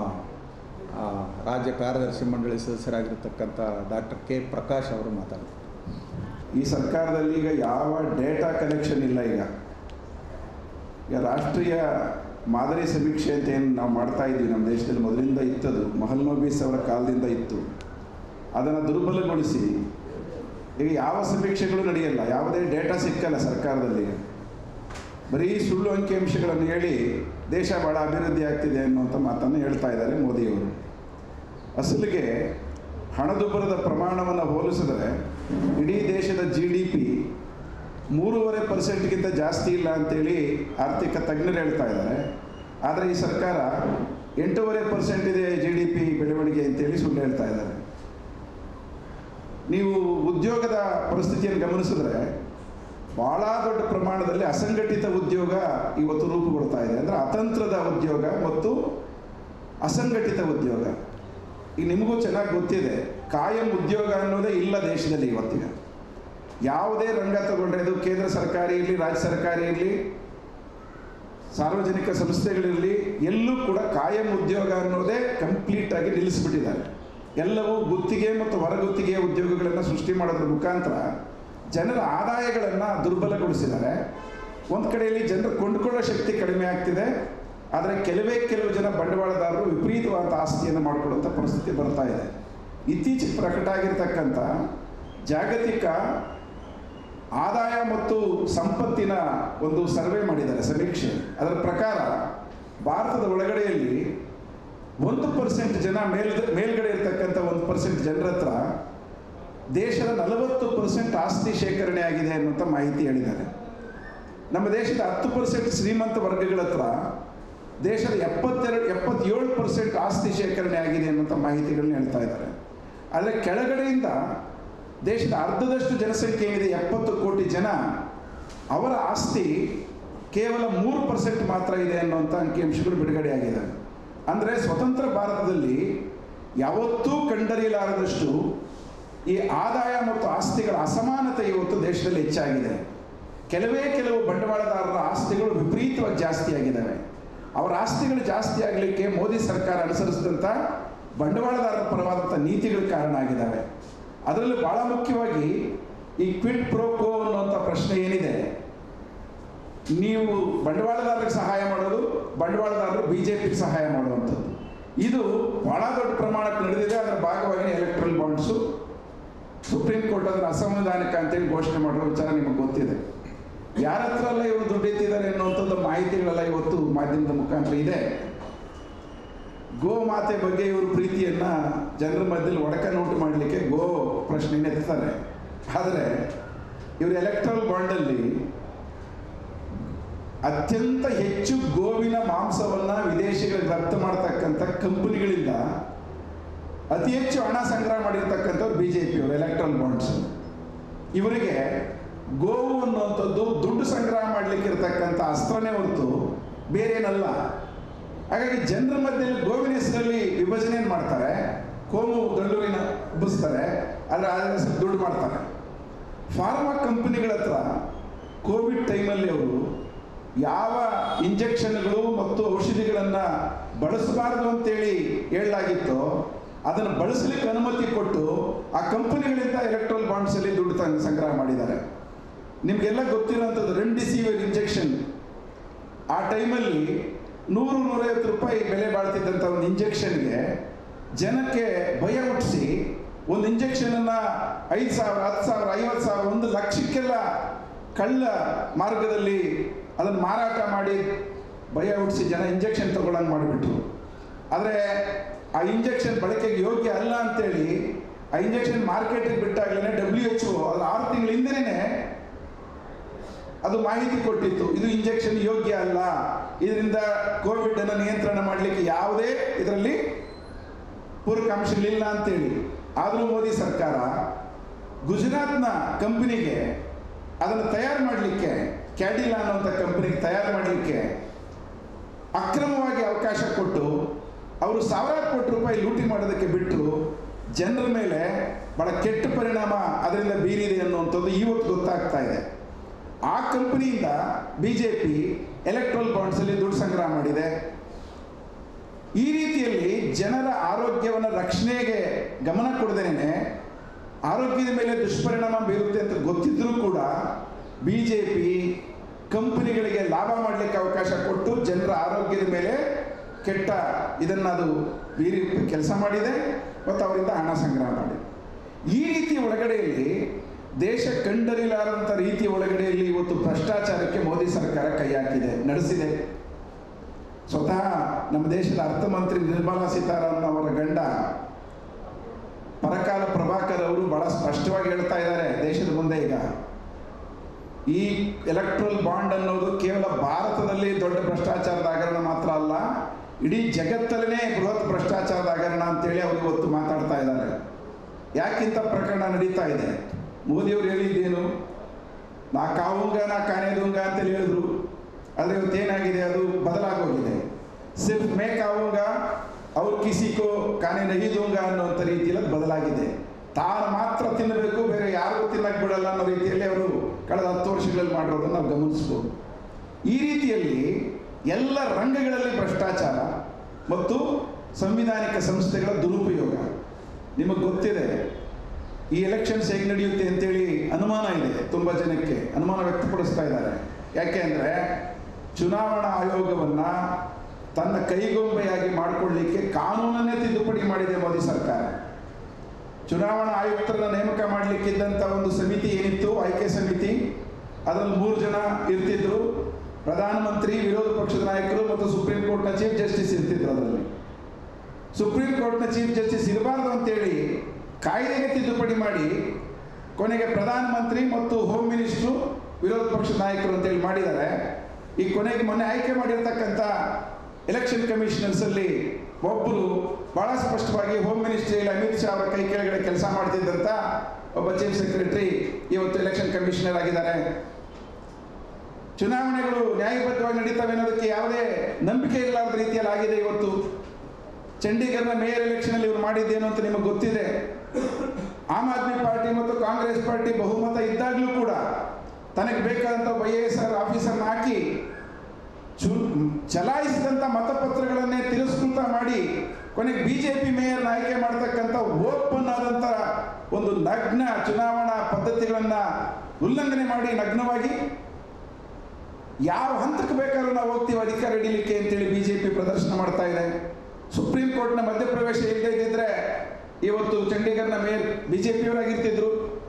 ರಾಜ್ಯ ಕಾರ್ಯದರ್ಶಿ ಮಂಡಳಿ ಸದಸ್ಯರಾಗಿರ್ತಕ್ಕಂಥ ಡಾಕ್ಟರ್ ಕೆ ಪ್ರಕಾಶ್ ಅವರು ಮಾತಾಡ್ತಾರೆ. ಈ ಸರ್ಕಾರದಲ್ಲಿ ಈಗ ಯಾವ ಡೇಟಾ ಕಲೆಕ್ಷನ್ ಇಲ್ಲ. ಈಗ ಈಗ ರಾಷ್ಟ್ರೀಯ ಮಾದರಿ ಸಮೀಕ್ಷೆ ಅಂತ ಏನು ನಾವು ಮಾಡ್ತಾ ಇದ್ವಿ, ನಮ್ಮ ದೇಶದಲ್ಲಿ ಮೊದಲಿಂದ ಇತ್ತದು, ಮಹಲ್ನೋಬಿಸ್ ಅವರ ಕಾಲದಿಂದ ಇತ್ತು. ಅದನ್ನು ದುರ್ಬಲಗೊಳಿಸಿ ಈಗ ಯಾವ ಸಮೀಕ್ಷೆಗಳು ನಡೆಯಲ್ಲ, ಯಾವುದೇ ಡೇಟಾ ಸಿಕ್ಕಲ್ಲ ಸರ್ಕಾರದಲ್ಲಿ. ಬರೀ ಸುಳ್ಳು ಅಂಕಿಅಂಶಗಳನ್ನು ಹೇಳಿ ದೇಶ ಭಾಳ ಅಭಿವೃದ್ಧಿ ಆಗ್ತಿದೆ ಅನ್ನುವಂಥ ಮಾತನ್ನು ಹೇಳ್ತಾ ಇದ್ದಾರೆ ಮೋದಿಯವರು. ಅಸಲಿಗೆ ಹಣದುಬ್ಬರದ ಪ್ರಮಾಣವನ್ನು ಹೋಲಿಸಿದರೆ ಇಡೀ ದೇಶದ ಜಿ ಡಿ ಪಿ ಮೂರುವರೆ ಪರ್ಸೆಂಟ್ಗಿಂತ ಜಾಸ್ತಿ ಇಲ್ಲ ಅಂತೇಳಿ ಆರ್ಥಿಕ ತಜ್ಞರು ಹೇಳ್ತಾ ಇದ್ದಾರೆ. ಆದರೆ ಈ ಸರ್ಕಾರ ಎಂಟೂವರೆ ಪರ್ಸೆಂಟ್ ಇದೆ ಜಿ ಡಿ ಪಿ ಬೆಳವಣಿಗೆ ಅಂತೇಳಿ ಸುಳ್ಳು ಹೇಳ್ತಾ ಇದ್ದಾರೆ. ನೀವು ಉದ್ಯೋಗದ ಪರಿಸ್ಥಿತಿಯನ್ನು ಗಮನಿಸಿದ್ರೆ ಭಾಳ ದೊಡ್ಡ ಪ್ರಮಾಣದಲ್ಲಿ ಅಸಂಘಟಿತ ಉದ್ಯೋಗ ಇವತ್ತು ರೂಪುಗೊಳ್ತಾ ಇದೆ. ಅಂದರೆ ಅತಂತ್ರದ ಉದ್ಯೋಗ ಮತ್ತು ಅಸಂಘಟಿತ ಉದ್ಯೋಗ. ಈಗ ನಿಮಗೂ ಚೆನ್ನಾಗಿ ಗೊತ್ತಿದೆ, ಕಾಯಂ ಉದ್ಯೋಗ ಅನ್ನೋದೇ ಇಲ್ಲ ದೇಶದಲ್ಲಿ ಇವತ್ತಿನ. ಯಾವುದೇ ರಂಗ ತಗೊಂಡ್ರೆ ಅದು ಕೇಂದ್ರ ಸರ್ಕಾರಿ ಇರಲಿ, ರಾಜ್ಯ ಸರ್ಕಾರಿ ಇರಲಿ, ಸಾರ್ವಜನಿಕ ಸಂಸ್ಥೆಗಳಿರಲಿ, ಎಲ್ಲೂ ಕೂಡ ಕಾಯಂ ಉದ್ಯೋಗ ಅನ್ನೋದೇ ಕಂಪ್ಲೀಟಾಗಿ ನಿಲ್ಲಿಸ್ಬಿಟ್ಟಿದ್ದಾರೆ. ಎಲ್ಲವೂ ಗುತ್ತಿಗೆ ಮತ್ತು ಹೊರಗುತ್ತಿಗೆ ಉದ್ಯೋಗಗಳನ್ನು ಸೃಷ್ಟಿ ಮಾಡೋದ್ರ ಮುಖಾಂತರ ಜನರ ಆದಾಯಗಳನ್ನು ದುರ್ಬಲಗೊಳಿಸಿದ್ದಾರೆ. ಒಂದು ಕಡೆಯಲ್ಲಿ ಜನರು ಕೊಂಡುಕೊಳ್ಳೋ ಶಕ್ತಿ ಕಡಿಮೆ ಆಗ್ತಿದೆ, ಆದರೆ ಕೆಲವೇ ಕೆಲವು ಜನ ಬಂಡವಾಳದಾರರು ವಿಪರೀತವಾದ ಆಸ್ತಿಯನ್ನು ಮಾಡಿಕೊಳ್ಳುವಂಥ ಪರಿಸ್ಥಿತಿ ಬರ್ತಾ ಇದೆ. ಇತ್ತೀಚೆಗೆ ಪ್ರಕಟ ಆಗಿರ್ತಕ್ಕಂಥ ಜಾಗತಿಕ ಆದಾಯ ಮತ್ತು ಸಂಪತ್ತಿನ ಒಂದು ಸರ್ವೆ ಮಾಡಿದ್ದಾರೆ, ಸಮೀಕ್ಷೆ. ಅದರ ಪ್ರಕಾರ ಭಾರತದ ಒಳಗಡೆಯಲ್ಲಿ ಒಂದು ಪರ್ಸೆಂಟ್ ಜನ ಮೇಲ್ ಮೇಲ್ಗಡೆ ಇರ್ತಕ್ಕಂಥ ಒಂದು ಪರ್ಸೆಂಟ್ ಜನರ ಹತ್ರ ದೇಶದ ನಲವತ್ತು ಪರ್ಸೆಂಟ್ ಆಸ್ತಿ ಶೇಖರಣೆ ಆಗಿದೆ ಅನ್ನುವಂಥ ಮಾಹಿತಿ ಹೇಳಿದ್ದಾರೆ. ನಮ್ಮ ದೇಶದ ಹತ್ತು ಪರ್ಸೆಂಟ್ ಶ್ರೀಮಂತ ವರ್ಗಗಳ ಹತ್ರ ದೇಶದ ಎಪ್ಪತ್ತೆರಡು ಎಪ್ಪತ್ತೇಳು ಪರ್ಸೆಂಟ್ ಆಸ್ತಿ ಶೇಖರಣೆ ಆಗಿದೆ ಅನ್ನುವಂಥ ಮಾಹಿತಿಗಳನ್ನ ಹೇಳ್ತಾ ಇದ್ದಾರೆ. ಆದರೆ ಕೆಳಗಡೆಯಿಂದ ದೇಶದ ಅರ್ಧದಷ್ಟು ಜನಸಂಖ್ಯೆ ಏನಿದೆ, ಎಪ್ಪತ್ತು ಕೋಟಿ ಜನ, ಅವರ ಆಸ್ತಿ ಕೇವಲ ಮೂರು ಪರ್ಸೆಂಟ್ ಮಾತ್ರ ಇದೆ ಅನ್ನುವಂಥ ಅಂಕಿಅಂಶಗಳು ಬಿಡುಗಡೆಯಾಗಿದ್ದಾವೆ. ಅಂದರೆ ಸ್ವತಂತ್ರ ಭಾರತದಲ್ಲಿ ಯಾವತ್ತೂ ಕಂಡರಿಯಲಾರದಷ್ಟು ಈ ಆದಾಯ ಮತ್ತು ಆಸ್ತಿಗಳ ಅಸಮಾನತೆ ಇವತ್ತು ದೇಶದಲ್ಲಿ ಹೆಚ್ಚಾಗಿದೆ. ಕೆಲವೇ ಕೆಲವು ಬಂಡವಾಳದಾರರ ಆಸ್ತಿಗಳು ವಿಪರೀತವಾಗಿ ಜಾಸ್ತಿ ಆಗಿದ್ದಾವೆ. ಅವರ ಆಸ್ತಿಗಳು ಜಾಸ್ತಿ ಆಗಲಿಕ್ಕೆ ಮೋದಿ ಸರ್ಕಾರ ಅನುಸರಿಸಿದಂಥ ಬಂಡವಾಳದಾರರ ಪರವಾದಂಥ ನೀತಿಗಳು ಕಾರಣ ಆಗಿದ್ದಾವೆ. ಅದರಲ್ಲೂ ಭಾಳ ಮುಖ್ಯವಾಗಿ ಈ ಕ್ವಿಡ್ ಪ್ರೋ ಕೋ ಅನ್ನುವಂಥ ಪ್ರಶ್ನೆ ಏನಿದೆ, ನೀವು ಬಂಡವಾಳದಾರರಿಗೆ ಸಹಾಯ ಮಾಡೋದು, ಬಂಡವಾಳದಾರರು ಬಿ ಜೆ ಪಿಗೆ ಸಹಾಯ ಮಾಡುವಂಥದ್ದು, ಇದು ಭಾಳ ದೊಡ್ಡ ಪ್ರಮಾಣಕ್ಕೆ ನಡೆದಿದೆ. ಅದರ ಭಾಗವಾಗಿ ಎಲೆಕ್ಟ್ರಲ್ ಬಾಂಡ್ಸು ಸುಪ್ರೀಂ ಕೋರ್ಟ್ ಅದನ್ನು ಅಸಂವಿಧಾನಿಕ ಅಂತೇಳಿ ಘೋಷಣೆ ಮಾಡುವ ವಿಚಾರ ನಿಮಗೆ ಗೊತ್ತಿದೆ. ಯಾರ ಹತ್ರ ಎಲ್ಲ ಇವರು ದುಡ್ಡು ಎತ್ತಿದ್ದಾರೆ ಅನ್ನುವಂಥದ್ದು ಮಾಹಿತಿಗಳೆಲ್ಲ ಇವತ್ತು ಮಾಧ್ಯಮದ ಮುಖಾಂತರ ಇದೆ. ಗೋ ಮಾತೆ ಬಗ್ಗೆ ಇವರು ಪ್ರೀತಿಯನ್ನು ಜನರ ಮಧ್ಯದಲ್ಲಿ ಒಡಕನ್ನುಂಟು ಮಾಡಲಿಕ್ಕೆ ಗೋ ಪ್ರಶ್ನೆಯನ್ನು ಎತ್ತಾರೆ. ಆದರೆ ಇವರು ಎಲೆಕ್ಟ್ರಲ್ ಬಾಂಡಲ್ಲಿ ಅತ್ಯಂತ ಹೆಚ್ಚು ಗೋವಿನ ಮಾಂಸವನ್ನು ವಿದೇಶಗಳಿಗೆ ರಫ್ತು ಮಾಡ್ತಕ್ಕಂಥ ಕಂಪನಿಗಳಿಂದ ಅತಿ ಹೆಚ್ಚು ಹಣ ಸಂಗ್ರಹ ಮಾಡಿರ್ತಕ್ಕಂಥವ್ರು ಬಿ ಜೆ ಪಿಯವರು ಎಲೆಕ್ಟ್ರಲ್ ಬಾಂಡ್ಸ್. ಇವರಿಗೆ ಗೋವು ಅನ್ನುವಂಥದ್ದು ದುಡ್ಡು ಸಂಗ್ರಹ ಮಾಡಲಿಕ್ಕೆ ಇರತಕ್ಕಂಥ ಅಸ್ತ್ರನೇ ಹೊರತು ಬೇರೇನಲ್ಲ. ಹಾಗಾಗಿ ಜನರ ಮಧ್ಯದಲ್ಲಿ ಗೋವಿನ ಹೆಸರಲ್ಲಿ ವಿಭಜನೆಯನ್ನು ಮಾಡ್ತಾರೆ, ಕೋಮು ದಂಡುವಿನ ಹಬ್ಬಿಸ್ತಾರೆ, ಆದರೆ ಅದರ ದುಡ್ಡು ಮಾಡ್ತಾರೆ. ಫಾರ್ಮಾ ಕಂಪನಿಗಳ ಹತ್ರ ಕೋವಿಡ್ ಟೈಮಲ್ಲಿ ಅವರು ಯಾವ ಇಂಜೆಕ್ಷನ್ಗಳು ಮತ್ತು ಔಷಧಿಗಳನ್ನು ಬಳಸಬಾರ್ದು ಅಂತೇಳಿ ಹೇಳಲಾಗಿತ್ತೋ ಅದನ್ನು ಬಳಸಲಿಕ್ಕೆ ಅನುಮತಿ ಕೊಟ್ಟು ಆ ಕಂಪನಿಗಳಿಂದ ಎಲೆಕ್ಟ್ರಲ್ ಬಾಂಡ್ಸಲ್ಲಿ ದುಡ್ಡು ತಂದು ಸಂಗ್ರಹ ಮಾಡಿದ್ದಾರೆ. ನಿಮಗೆಲ್ಲ ಗೊತ್ತಿರೋಂಥದ್ದು ರೆಮ್ಡಿಸಿವಿರ್ ಇಂಜೆಕ್ಷನ್. ಆ ಟೈಮಲ್ಲಿ ನೂರು ನೂರೈವತ್ತು ರೂಪಾಯಿ ಬೆಲೆ ಬಾಳ್ತಿದ್ದಂಥ ಒಂದು ಇಂಜೆಕ್ಷನ್ಗೆ ಜನಕ್ಕೆ ಭಯ ಹುಟ್ಟಿಸಿ ಒಂದು ಇಂಜೆಕ್ಷನನ್ನು ಐದು ಸಾವಿರ ಹತ್ತು ಸಾವಿರ ಐವತ್ತು ಸಾವಿರ ಒಂದು ಲಕ್ಷಕ್ಕೆಲ್ಲ ಕಳ್ಳ ಮಾರ್ಗದಲ್ಲಿ ಅದನ್ನು ಮಾರಾಟ ಮಾಡಿ ಭಯ ಹುಟ್ಟಿಸಿ ಜನ ಇಂಜೆಕ್ಷನ್ ತಗೊಳ್ಳಂಗೆ ಮಾಡಿಬಿಟ್ರು. ಆದರೆ ಆ ಇಂಜೆಕ್ಷನ್ ಬಳಕೆಗೆ ಯೋಗ್ಯ ಅಲ್ಲ ಅಂತೇಳಿ ಆ ಇಂಜೆಕ್ಷನ್ ಮಾರ್ಕೆಟಿಗೆ ಬಿಟ್ಟಾಗಲೇ ಡಬ್ಲ್ಯೂ ಎಚ್ ಒ ಅದು ಆರು ತಿಂಗಳ ಹಿಂದೆನೇ ಅದು ಮಾಹಿತಿ ಕೊಟ್ಟಿತ್ತು, ಇದು ಇಂಜೆಕ್ಷನ್ ಯೋಗ್ಯ ಅಲ್ಲ, ಇದರಿಂದ ಕೋವಿಡ್ ಅನ್ನು ನಿಯಂತ್ರಣ ಮಾಡಲಿಕ್ಕೆ ಯಾವುದೇ ಇದರಲ್ಲಿ ಪೂರಕಾಂಶಗಳಿಲ್ಲ ಅಂತೇಳಿ. ಆದರೂ ಮೋದಿ ಸರ್ಕಾರ ಗುಜರಾತ್ನ ಕಂಪನಿಗೆ ಅದನ್ನು ತಯಾರು ಮಾಡಲಿಕ್ಕೆ, ಕ್ಯಾಡಿಲಾ ಅನ್ನುವಂಥ ಕಂಪನಿಗೆ ತಯಾರು ಮಾಡಲಿಕ್ಕೆ ಅಕ್ರಮವಾಗಿ ಅವಕಾಶ ಕೊಟ್ಟು ಅವರು ಸಾವಿರಾರು ಕೋಟಿ ರೂಪಾಯಿ ಲೂಟಿ ಮಾಡೋದಕ್ಕೆ ಬಿಟ್ಟು ಜನರ ಮೇಲೆ ಬಹಳ ಕೆಟ್ಟ ಪರಿಣಾಮ ಅದರಿಂದ ಬೀರಿದೆ ಅನ್ನುವಂಥದ್ದು ಇವತ್ತು ಗೊತ್ತಾಗ್ತಾ ಇದೆ. ಆ ಕಂಪನಿಯಿಂದ ಬಿ ಜೆ ಪಿ ಎಲೆಕ್ಟ್ರಲ್ ಬಾಂಡ್ಸಲ್ಲಿ ದುಡ್ಡು ಸಂಗ್ರಹ ಮಾಡಿದೆ. ಈ ರೀತಿಯಲ್ಲಿ ಜನರ ಆರೋಗ್ಯವನ್ನು ರಕ್ಷಣೆಗೆ ಗಮನ ಕೊಡದೇನೆ ಆರೋಗ್ಯದ ಮೇಲೆ ದುಷ್ಪರಿಣಾಮ ಬೀರುತ್ತೆ ಅಂತ ಗೊತ್ತಿದ್ರೂ ಕೂಡ ಬಿ ಜೆ ಪಿ ಕಂಪನಿಗಳಿಗೆ ಲಾಭ ಮಾಡಲಿಕ್ಕೆ ಅವಕಾಶ ಕೊಟ್ಟು ಜನರ ಆರೋಗ್ಯದ ಮೇಲೆ ಕೆಟ್ಟ ಇದನ್ನು ಅದು ಬೀರಿ ಕೆಲಸ ಮಾಡಿದೆ ಮತ್ತು ಅವರಿಂದ ಹಣ ಸಂಗ್ರಹ ಮಾಡಿದೆ. ಈ ರೀತಿ ಒಳಗಡೆಯಲ್ಲಿ ದೇಶ ಕಂಡರಿಲಾರಂಥ ರೀತಿ ಒಳಗಡೆಯಲ್ಲಿ ಇವತ್ತು ಭ್ರಷ್ಟಾಚಾರಕ್ಕೆ ಮೋದಿ ಸರ್ಕಾರ ಕೈ ಹಾಕಿದೆ, ನಡೆಸಿದೆ. ಸ್ವತಃ ನಮ್ಮ ದೇಶದ ಅರ್ಥಮಂತ್ರಿ ನಿರ್ಮಲಾ ಸೀತಾರಾಮನ್ ಅವರ ಗಂಡ ಪರಕಾಲ ಪ್ರಭಾಕರ್ ಅವರು ಬಹಳ ಸ್ಪಷ್ಟವಾಗಿ ಹೇಳ್ತಾ ಇದ್ದಾರೆ ದೇಶದ ಮುಂದೆ, ಈಗ ಈ ಎಲೆಕ್ಟ್ರಲ್ ಬಾಂಡ್ ಅನ್ನೋದು ಕೇವಲ ಭಾರತದಲ್ಲಿ ದೊಡ್ಡ ಭ್ರಷ್ಟಾಚಾರದ ಹಗರಣ ಮಾತ್ರ ಅಲ್ಲ, ಇಡೀ ಜಗತ್ತಲ್ಲೇ ಬೃಹತ್ ಭ್ರಷ್ಟಾಚಾರದ ಹಗರಣ ಅಂತೇಳಿ ಅವರು ಇವತ್ತು ಮಾತಾಡ್ತಾ ಇದ್ದಾರೆ. ಯಾಕಿಂತ ಪ್ರಕರಣ ನಡೀತಾ ಇದೆ? ಮೋದಿಯವರು ಹೇಳಿದ್ದೇನು, ನಾ ಕಾವುಂಗ ನಾ ಕಾನೇದುಂಗ ಅಂತೇಳಿ ಹೇಳಿದ್ರು. ಆದರೆ ಇವತ್ತೇನಾಗಿದೆ, ಅದು ಬದಲಾಗೋಗಿದೆ. ಸಿರ್ಫ್ ಮೇ ಕಾವುಂಗ ಅವ್ರು ಕಿಸಿಕೋ ಕಾನೆ ನಹಿ ದೂಂಗ ಅನ್ನೋಂಥ ರೀತಿಯಲ್ಲಿ ಅದು ಬದಲಾಗಿದೆ. ತಾನು ಮಾತ್ರ ತಿನ್ನಬೇಕು, ಬೇರೆ ಯಾರಿಗೂ ತಿನ್ನಕ್ಕೆ ಬಿಡಲ್ಲ ಅನ್ನೋ ರೀತಿಯಲ್ಲಿ ಅವರು ಕಳೆದ ಹತ್ತು ವರ್ಷಗಳಲ್ಲಿ ಮಾಡಿರೋದನ್ನು ನಾವು ಗಮನಿಸ್ಬೋದು. ಈ ರೀತಿಯಲ್ಲಿ ಎಲ್ಲ ರಂಗಗಳಲ್ಲಿ ಭ್ರಷ್ಟಾಚಾರ ಮತ್ತು ಸಂವಿಧಾನಿಕ ಸಂಸ್ಥೆಗಳ ದುರುಪಯೋಗ. ನಿಮಗೆ ಗೊತ್ತಿದೆ ಈ ಎಲೆಕ್ಷನ್ಸ್ ಹೇಗೆ ನಡೆಯುತ್ತೆ ಅಂತೇಳಿ ಅನುಮಾನ ಇದೆ, ತುಂಬ ಜನಕ್ಕೆ ಅನುಮಾನ ವ್ಯಕ್ತಪಡಿಸ್ತಾ ಇದ್ದಾರೆ. ಯಾಕೆ ಅಂದರೆ ಚುನಾವಣಾ ಆಯೋಗವನ್ನು ತನ್ನ ಕೈಗೊಂಬೆಯಾಗಿ ಮಾಡಿಕೊಳ್ಳಲಿಕ್ಕೆ ಕಾನೂನನ್ನೇ ತಿದ್ದುಪಡಿ ಮಾಡಿದೆ ಮೋದಿ ಸರ್ಕಾರ. ಚುನಾವಣಾ ಆಯುಕ್ತರನ್ನ ನೇಮಕ ಮಾಡಲಿಕ್ಕಿದ್ದಂಥ ಒಂದು ಸಮಿತಿ ಏನಿತ್ತು, ಆಯ್ಕೆ ಸಮಿತಿ, ಅದರಲ್ಲಿ ಮೂರು ಜನ ಇರ್ತಿದ್ರು, ಪ್ರಧಾನಮಂತ್ರಿ, ವಿರೋಧ ಪಕ್ಷದ ನಾಯಕರು ಮತ್ತು ಸುಪ್ರೀಂ ಕೋರ್ಟ್ನ ಚೀಫ್ ಜಸ್ಟಿಸ್ ಇರ್ತಿದ್ರು. ಅದರಲ್ಲಿ ಸುಪ್ರೀಂ ಕೋರ್ಟ್ನ ಚೀಫ್ ಜಸ್ಟಿಸ್ ಇರಬಾರ್ದು ಅಂತೇಳಿ ಕಾಯ್ದೆಗೆ ತಿದ್ದುಪಡಿ ಮಾಡಿ ಕೊನೆಗೆ ಪ್ರಧಾನಮಂತ್ರಿ ಮತ್ತು ಹೋಮ್ ಮಿನಿಸ್ಟ್ರು, ವಿರೋಧ ಪಕ್ಷದ ನಾಯಕರು ಅಂತೇಳಿ ಮಾಡಿದ್ದಾರೆ. ಈ ಕೊನೆಗೆ ಮೊನ್ನೆ ಆಯ್ಕೆ ಮಾಡಿರ್ತಕ್ಕಂಥ ಎಲೆಕ್ಷನ್ ಕಮಿಷನರ್ಸಲ್ಲಿ ಒಬ್ಬರು ಭಾಳ ಸ್ಪಷ್ಟವಾಗಿ ಹೋಮ್ ಮಿನಿಸ್ಟ್ರಿಯಲ್ಲಿ ಅಮಿತ್ ಶಾ ಅವರ ಕೈ ಕೆಳಗಡೆ ಕೆಲಸ ಮಾಡ್ತಿದ್ದಂಥ ಒಬ್ಬ ಚೀಫ್ ಸೆಕ್ರೆಟರಿ ಇವತ್ತು ಎಲೆಕ್ಷನ್ ಕಮಿಷನರ್ ಆಗಿದ್ದಾರೆ. ಚುನಾವಣೆಗಳು ನ್ಯಾಯಬದ್ಧವಾಗಿ ನಡೀತವೆ ಅನ್ನೋದಕ್ಕೆ ಯಾವುದೇ ನಂಬಿಕೆ ಇರಲಾರದ ರೀತಿಯಲ್ಲಿ ಆಗಿದೆ. ಇವತ್ತು ಚಂಡೀಗಢನ ಮೇಯರ್ ಎಲೆಕ್ಷನಲ್ಲಿ ಇವರು ಮಾಡಿದ್ದೇನು ಅಂತ ನಿಮಗೆ ಗೊತ್ತಿದೆ. ಆಮ್ ಆದ್ಮಿ ಪಾರ್ಟಿ ಮತ್ತು ಕಾಂಗ್ರೆಸ್ ಪಾರ್ಟಿ ಬಹುಮತ ಇದ್ದಾಗಲೂ ಕೂಡ ತನಗೆ ಬೇಕಾದಂಥ ಐ ಎ ಎಸ್ ಆರ್ ಆಫೀಸರ್ನ ಹಾಕಿ ಚು ಚಲಾಯಿಸಿದಂಥ ಮತಪತ್ರಗಳನ್ನೇ ತಿರಸ್ಕೃತ ಮಾಡಿ ಕೊನೆಗೆ ಬಿ ಜೆ ಪಿ ಮೇಯರ್ನ ಆಯ್ಕೆ ಮಾಡ್ತಕ್ಕಂಥ ಓಪನ್ ಆದಂಥ ಒಂದು ನಗ್ನ ಚುನಾವಣಾ ಪದ್ಧತಿಗಳನ್ನು ಉಲ್ಲಂಘನೆ ಮಾಡಿ ನಗ್ನವಾಗಿ ಯಾವ ಹಂತಕ್ಕೆ ಬೇಕಾದ್ರೂ ನಾವು ಹೋಗ್ತೀವಿ ಅಧಿಕಾರ ಹಿಡಿಲಿಕ್ಕೆ ಅಂತೇಳಿ ಬಿ ಜೆ ಪಿ ಪ್ರದರ್ಶನ ಮಾಡ್ತಾ ಇದೆ. ಸುಪ್ರೀಂ ಕೋರ್ಟ್ನ ಮಧ್ಯಪ್ರವೇಶ ಇಲ್ಲದೆ ಇದ್ದಿದ್ರೆ ಇವತ್ತು ಚಂಡೀಗಢನ ಮೇಯರ್ ಬಿ ಜೆ ಪಿಯವರಾಗಿರ್ತಿದ್ರು.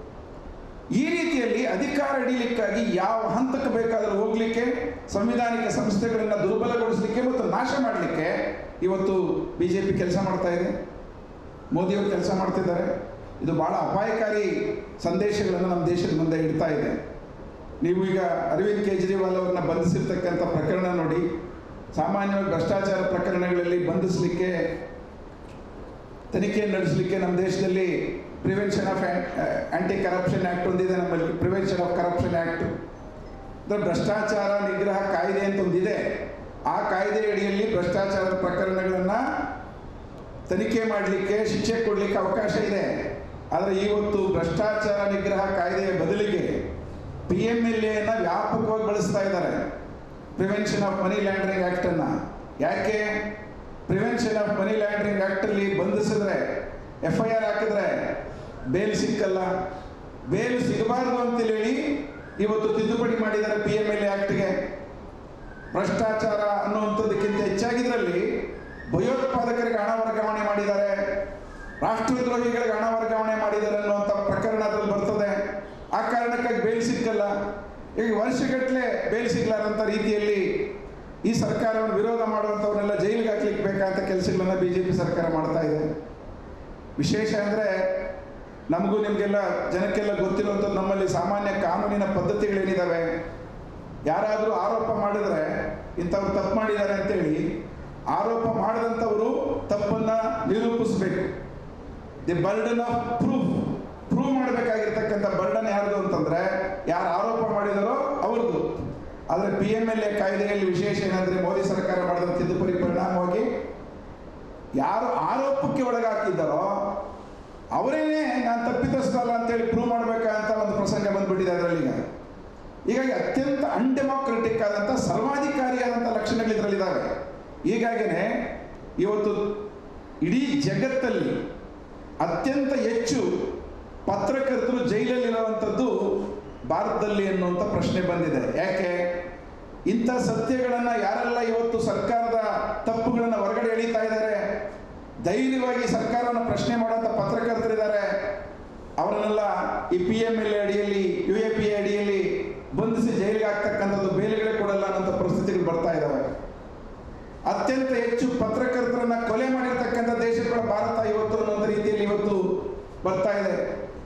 ಈ ರೀತಿಯಲ್ಲಿ ಅಧಿಕಾರ ಹಿಡಿಯಲಿಕ್ಕಾಗಿ ಯಾವ ಹಂತಕ್ಕೆ ಬೇಕಾದರೂ ಹೋಗಲಿಕ್ಕೆ, ಸಂವಿಧಾನಿಕ ಸಂಸ್ಥೆಗಳನ್ನು ದುರ್ಬಲಗೊಳಿಸಲಿಕ್ಕೆ ಮತ್ತು ನಾಶ ಮಾಡಲಿಕ್ಕೆ ಇವತ್ತು ಬಿ ಜೆ ಪಿ ಕೆಲಸ ಮಾಡ್ತಾ ಇದೆ, ಮೋದಿಯವರು ಕೆಲಸ ಮಾಡ್ತಿದ್ದಾರೆ. ಇದು ಭಾಳ ಅಪಾಯಕಾರಿ ಸಂದೇಶಗಳನ್ನು ನಮ್ಮ ದೇಶದ ಮುಂದೆ ಇಡ್ತಾ ಇದೆ. ನೀವು ಈಗ ಅರವಿಂದ್ ಕೇಜ್ರಿವಾಲ್ ಅವ್ರನ್ನ ಬಂಧಿಸಿರ್ತಕ್ಕಂಥ ಪ್ರಕರಣ ನೋಡಿ. ಸಾಮಾನ್ಯವಾಗಿ ಭ್ರಷ್ಟಾಚಾರ ಪ್ರಕರಣಗಳಲ್ಲಿ ಬಂಧಿಸಲಿಕ್ಕೆ, ತನಿಖೆ ನಡೆಸಲಿಕ್ಕೆ ನಮ್ಮ ದೇಶದಲ್ಲಿ prevention of anti corruption act ಒಂದಿದೆ, ನಮ್ಮಲ್ಲಿ ಪ್ರಿವೆನ್ಷನ್ ಆಫ್ ಕರಪ್ಷನ್ ಆ್ಯಕ್ಟ್, ಅಂದರೆ ಭ್ರಷ್ಟಾಚಾರ ನಿಗ್ರಹ ಕಾಯ್ದೆ ಅಂತ ಒಂದಿದೆ. ಆ ಕಾಯ್ದೆ ಅಡಿಯಲ್ಲಿ ಭ್ರಷ್ಟಾಚಾರದ ಪ್ರಕರಣಗಳನ್ನು ತನಿಖೆ ಮಾಡಲಿಕ್ಕೆ, ಶಿಕ್ಷೆ ಕೊಡಲಿಕ್ಕೆ ಅವಕಾಶ ಇದೆ. ಆದರೆ ಇವತ್ತು ಭ್ರಷ್ಟಾಚಾರ ನಿಗ್ರಹ ಕಾಯ್ದೆಯ ಬದಲಿಗೆ ಎಮ್ ಎಲ್ ಎನ ವ್ಯಾಪಕವಾಗಿ ಬಳಸ್ತಾ ಇದ್ದಾರೆ. ಪ್ರಿವೆನ್ಷನ್ ಆಫ್ ಮನಿ ಲ್ಯಾಂಡ್ರಿಂಗ್ ಆ್ಯಕ್ಟನ್ನು ಯಾಕೆ ಪ್ರಿವೆನ್ಷನ್ ಆಫ್ ಮನಿ ಲ್ಯಾಂಡ್ರಿಂಗ್ ಆ್ಯಕ್ಟಲ್ಲಿ ಬಂಧಿಸಿದ್ರೆ, ಎಫ್ ಐ ಆರ್ ಹಾಕಿದ್ರೆ ಬೇಲ್ ಸಿಕ್ಕಲ್ಲ. ಬೇಲ್ ಸಿಗಬಾರ್ದು ಅಂತೇಳಿ ಇವತ್ತು ತಿದ್ದುಪಡಿ ಮಾಡಿದ್ದಾರೆ ಪಿ ಎಮ್ ಎಲ್ ಎ ಆ್ಯಕ್ಟ್ಗೆ. ಭ್ರಷ್ಟಾಚಾರ ಅನ್ನುವಂಥದ್ದಕ್ಕಿಂತ ಹೆಚ್ಚಾಗಿದ್ರಲ್ಲಿ ಭಯೋತ್ಪಾದಕರಿಗೆ ಹಣ ವರ್ಗಾವಣೆ ಮಾಡಿದ್ದಾರೆ, ರಾಷ್ಟ್ರದ್ರೋಹಿಗಳಿಗೆ ಹಣ ವರ್ಗಾವಣೆ ಮಾಡಿದ್ದಾರೆ ಅನ್ನುವಂಥ ಪ್ರಕರಣ ಅದ್ರಲ್ಲಿ ಬರ್ತದೆ. ಆ ಕಾರಣಕ್ಕಾಗಿ ಬೇಲ್ ಸಿಕ್ಕಲ್ಲ. ಈಗ ವರ್ಷಗಟ್ಟಲೆ ಬೇಲ್ ಸಿಗ್ಲಾರಂಥ ರೀತಿಯಲ್ಲಿ ಈ ಸರ್ಕಾರವನ್ನು ವಿರೋಧ ಮಾಡುವಂಥವ್ರನ್ನೆಲ್ಲ ಜೈಲಿಗೆ ಹಾಕ್ಲಿಕ್ಕೆ ಬೇಕಾದಂಥ ಕೆಲಸಗಳನ್ನ ಬಿ ಜೆ ಪಿ ಸರ್ಕಾರ ಮಾಡ್ತಾ ಇದೆ. ವಿಶೇಷ ಅಂದರೆ ನಮಗೂ ನಿಮಗೆಲ್ಲ ಜನಕ್ಕೆಲ್ಲ ಗೊತ್ತಿರುವಂಥದ್ದು, ನಮ್ಮಲ್ಲಿ ಸಾಮಾನ್ಯ ಕಾನೂನಿನ ಪದ್ಧತಿಗಳೇನಿದ್ದಾವೆ. ಯಾರಾದರೂ ಆರೋಪ ಮಾಡಿದರೆ ಇಂಥವ್ರು ತಪ್ಪು ಮಾಡಿದ್ದಾರೆ ಅಂತೇಳಿ ಆರೋಪ ಮಾಡಿದಂಥವರು ತಪ್ಪನ್ನು ನಿರೂಪಿಸಬೇಕು. The burden of proof prove ಮಾಡಬೇಕಾಗಿರ್ತಕ್ಕಂಥ ಬರ್ಡನ್ ಯಾರ್ದು ಅಂತಂದರೆ ಯಾರು ಆರೋಪ ಮಾಡಿದಾರೋ ಅವ್ರದ್ದು. ಆದರೆ ಪಿ ಎಮ್ ಎಲ್ ಎ ಕಾಯ್ದೆಯಲ್ಲಿ ವಿಶೇಷ ಏನಂದರೆ ಮೋದಿ ಸರ್ಕಾರ ಮಾಡಿದ ತಿದ್ದುಪಡಿ ಪರಿಣಾಮವಾಗಿ ಯಾರು ಆರೋಪಕ್ಕೆ ಒಳಗಾಕಿದ್ದಾರೋ ಅವರೇನೇ ನಾನು ತಪ್ಪಿತಸ್ಥ ಅಲ್ಲ ಅಂತೇಳಿ ಪ್ರೂವ್ ಮಾಡಬೇಕಂತ ಒಂದು ಪ್ರಸಂಗ ಬಂದ್ಬಿಟ್ಟಿದೆ ಅದರಲ್ಲಿ. ಈಗ ಹೀಗಾಗಿ ಅತ್ಯಂತ ಅನ್ಡೆಮೋಕ್ರೆಟಿಕ್ ಆದಂಥ ಸರ್ವಾಧಿಕಾರಿಯಾದಂಥ ಲಕ್ಷಣಗಳು ಇದರಲ್ಲಿದ್ದಾವೆ. ಹೀಗಾಗಿಯೇ ಇವತ್ತು ಇಡೀ ಜಗತ್ತಲ್ಲಿ ಅತ್ಯಂತ ಹೆಚ್ಚು ಪತ್ರಕರ್ತರು ಜೈಲಲ್ಲಿರುವಂಥದ್ದು ಭಾರತದಲ್ಲಿ ಎನ್ನುವಂಥ ಪ್ರಶ್ನೆ ಬಂದಿದೆ. ಯಾಕೆ ಇಂಥ ಸತ್ಯಗಳನ್ನು ಯಾರೆಲ್ಲ ಇವತ್ತು ಸರ್ಕಾರದ ತಪ್ಪುಗಳನ್ನು ಹೊರಗಡೆ ಎಳೀತಾ ಇದ್ದಾರೆ, ಧೈರ್ಯವಾಗಿ ಸರ್ಕಾರವನ್ನು ಪ್ರಶ್ನೆ ಮಾಡುವಂಥ ಪತ್ರಕರ್ತರಿದ್ದಾರೆ, ಅವರನ್ನೆಲ್ಲ ಈ ಪಿ ಎಮ್ ಎಲ್ ಎ ಅಡಿಯಲ್ಲಿ ಯು ಎ ಪಿ ಎ ಅಡಿಯಲ್ಲಿ ಬಂಧಿಸಿ ಜೈಲಿಗೆ ಆಗ್ತಕ್ಕಂಥದ್ದು ಬೇಲೆಗಳೇ ಕೊಡಲ್ಲ ಅನ್ನೋಂಥ ಪರಿಸ್ಥಿತಿಗಳು ಬರ್ತಾ ಇದ್ದಾವೆ. ಅತ್ಯಂತ ಹೆಚ್ಚು ಪತ್ರಕರ್ತರನ್ನ ಕೊಲೆ ಮಾಡಿರ್ತಕ್ಕಂಥ ದೇಶಗಳ ಭಾರತ ಇವತ್ತು ಅನ್ನೋ ರೀತಿಯಲ್ಲಿ ಇವತ್ತು ಬರ್ತಾ ಇದೆ.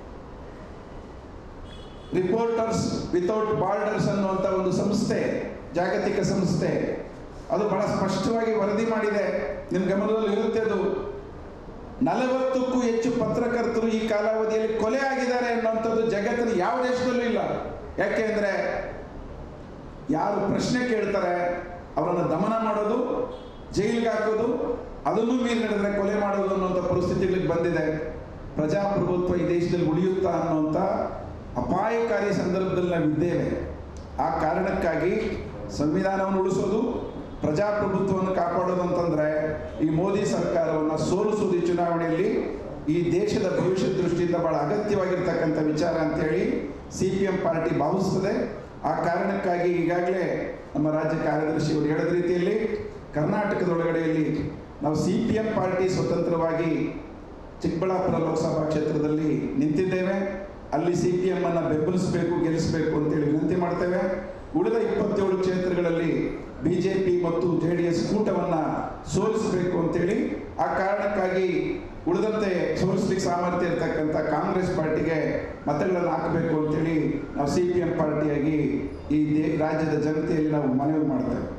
ರಿಪೋರ್ಟರ್ಸ್ ವಿತೌಟ್ ಬಾರ್ಡರ್ಸ್ ಅನ್ನುವಂಥ ಒಂದು ಸಂಸ್ಥೆ, ಜಾಗತಿಕ ಸಂಸ್ಥೆ, ಅದು ಬಹಳ ಸ್ಪಷ್ಟವಾಗಿ ವರದಿ ಮಾಡಿದೆ. ನಿಮ್ಮ ಗಮನದಲ್ಲಿ ಇರುತ್ತೆ ಅದು. ನಲವತ್ತಕ್ಕೂ ಹೆಚ್ಚು ಪತ್ರಕರ್ತರು ಈ ಕಾಲಾವಧಿಯಲ್ಲಿ ಕೊಲೆ ಆಗಿದ್ದಾರೆ ಅನ್ನುವಂಥದ್ದು ಜಗತ್ತಿನ ಯಾವ ದೇಶದಲ್ಲೂ ಇಲ್ಲ. ಯಾಕೆ ಅಂದರೆ ಯಾರು ಪ್ರಶ್ನೆ ಕೇಳ್ತಾರೆ ಅವರನ್ನು ದಮನ ಮಾಡೋದು, ಜೈಲಿಗೆ ಹಾಕೋದು, ಅದನ್ನು ಮೀರಿ ನಡೆದರೆ ಕೊಲೆ ಮಾಡೋದು ಅನ್ನುವಂಥ ಪರಿಸ್ಥಿತಿಗಳಿಗೆ ಬಂದಿದೆ. ಪ್ರಜಾಪ್ರಭುತ್ವ ಈ ದೇಶದಲ್ಲಿ ಉಳಿಯುತ್ತಾ ಅನ್ನುವಂಥ ಅಪಾಯಕಾರಿ ಸಂದರ್ಭದಲ್ಲಿ ನಾವಿದ್ದೇವೆ. ಆ ಕಾರಣಕ್ಕಾಗಿ ಸಂವಿಧಾನವನ್ನು ಉಳಿಸೋದು, ಪ್ರಜಾಪ್ರಭುತ್ವವನ್ನು ಕಾಪಾಡೋದು ಅಂತಂದರೆ ಈ ಮೋದಿ ಸರ್ಕಾರವನ್ನು ಸೋಲಿಸೋದು ಈ ಚುನಾವಣೆಯಲ್ಲಿ ಈ ದೇಶದ ಭವಿಷ್ಯದ ದೃಷ್ಟಿಯಿಂದ ಬಹಳ ಅಗತ್ಯವಾಗಿರ್ತಕ್ಕಂಥ ವಿಚಾರ ಅಂತೇಳಿ ಸಿ ಪಿ ಎಂ ಪಾರ್ಟಿ ಭಾವಿಸ್ತದೆ. ಆ ಕಾರಣಕ್ಕಾಗಿ ಈಗಾಗಲೇ ನಮ್ಮ ರಾಜ್ಯ ಕಾರ್ಯದರ್ಶಿಯವರು ಹೇಳಿದ ರೀತಿಯಲ್ಲಿ ಕರ್ನಾಟಕದೊಳಗಡೆಯಲ್ಲಿ ನಾವು ಸಿ ಪಿ ಎಂ ಪಾರ್ಟಿ ಸ್ವತಂತ್ರವಾಗಿ ಚಿಕ್ಕಬಳ್ಳಾಪುರ ಲೋಕಸಭಾ ಕ್ಷೇತ್ರದಲ್ಲಿ ನಿಂತಿದ್ದೇವೆ. ಅಲ್ಲಿ ಸಿ ಪಿ ಎಂ ಅನ್ನು ಬೆಂಬಲಿಸಬೇಕು, ಗೆಲ್ಲಿಸಬೇಕು ಅಂತೇಳಿ ವಿನಂತಿ ಮಾಡ್ತೇವೆ. ಉಳಿದ ಇಪ್ಪತ್ತೇಳು ಕ್ಷೇತ್ರಗಳಲ್ಲಿ ಬಿ ಜೆ ಪಿ ಮತ್ತು ಜೆ ಡಿ ಎಸ್ ಕೂಟವನ್ನು ಸೋಲಿಸಬೇಕು ಅಂತೇಳಿ, ಆ ಕಾರಣಕ್ಕಾಗಿ ಉಳಿದಂತೆ ಸೋಲಿಸ್ಲಿಕ್ಕೆ ಸಾಮರ್ಥ್ಯ ಇರತಕ್ಕಂಥ ಕಾಂಗ್ರೆಸ್ ಪಾರ್ಟಿಗೆ ಮತಗಳನ್ನು ಹಾಕಬೇಕು ಅಂತೇಳಿ ನಾವು ಸಿ ಪಿ ಎಂ ಪಾರ್ಟಿಯಾಗಿ ಈ ದೇ ರಾಜ್ಯದ ಜನತೆಯಲ್ಲಿ ನಾವು ಮನವಿ ಮಾಡ್ತೇವೆ.